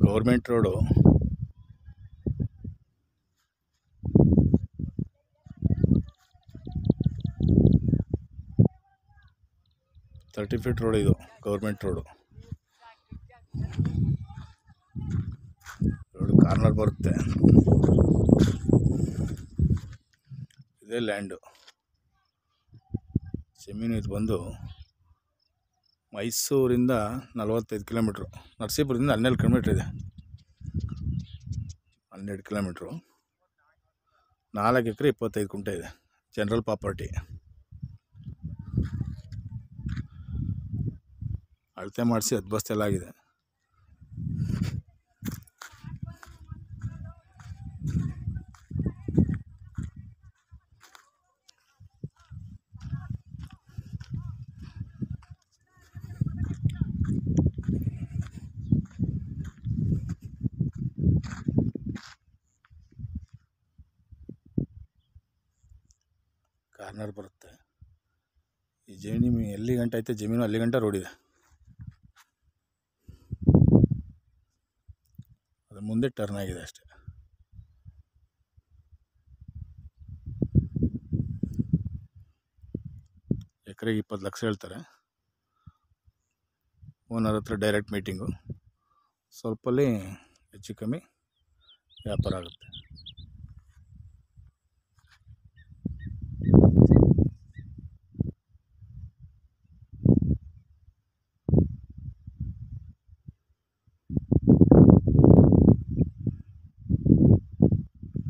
Government road. Thirty feet road ಇದು government road. Road corner ಬರುತ್ತೆ. ಇದೇ ಲ್ಯಾಂಡು. ಜಮೀನು ಇದು ಬಂದು ಮೈಸೂರಿಂದ 45 ಕಿಲೋಮೀಟ್ರು, ನರಸೀಪುರದಿಂದ 12 ಕಿಲೋಮೀಟ್ರ್ ಇದೆ. 12 ಕಿಲೋಮೀಟ್ರು, 4 ಎಕರೆ 25 ಗುಂಟೆ ಇದೆ. General property. ಅಳತೆ ಮಾಡಿಸಿ 10 ಬಸ್ತೆಲ್ಲ ಆಗಿದೆ. ಕಾರ್ನರ್ ಬರುತ್ತೆ. ಈ ಜಮೀನು ಎಲ್ಲಿ ಗಂಟೆ ಐತೆ ಜಮೀನು ಅಲ್ಲಿ ಗಂಟೆ ರೋಡ್ ಇದೆ. ಅದು ಮುಂದೆ ಟರ್ನ್ ಆಗಿದೆ ಅಷ್ಟೇ. ಎಕರೆಗೆ 20 ಲಕ್ಷ ಹೇಳ್ತಾರೆ. ಓನರ್ ಹತ್ರ ಡೈರೆಕ್ಟ್ ಮೀಟಿಂಗು. ಸ್ವಲ್ಪಲ್ಲಿ ಹೆಚ್ಚು ಕಮ್ಮಿ ವ್ಯಾಪಾರ ಆಗುತ್ತೆ.